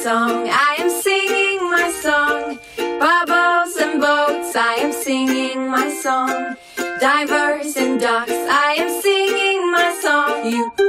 song, I am singing my song. Bubbles and boats, I am singing my song. Divers and ducks, I am singing my song. You